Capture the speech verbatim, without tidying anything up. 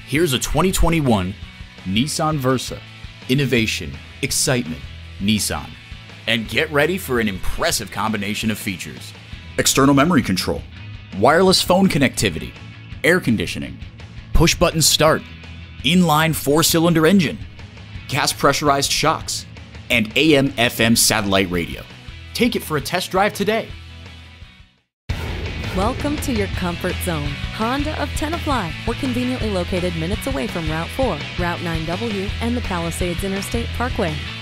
Here's a twenty twenty-one Nissan Versa. Innovation, excitement, Nissan. And get ready for an impressive combination of features. External memory control, wireless phone connectivity, air conditioning, push-button start, inline four-cylinder engine, gas pressurized shocks, and A M F M satellite radio. Take it for a test drive today. Welcome to your comfort zone. Honda of Tenafly. We're conveniently located minutes away from Route four, Route nine W, and the Palisades Interstate Parkway.